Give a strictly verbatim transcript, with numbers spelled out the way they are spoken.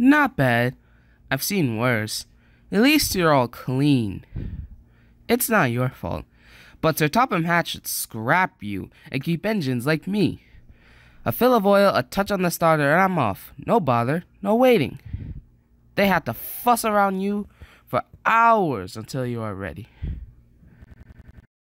Not bad. I've seen worse. At least you're all clean. It's not your fault. But Sir Topham Hatt should scrap you and keep engines like me. A fill of oil, a touch on the starter, and I'm off. No bother, no waiting. They have to fuss around you for hours until you are ready.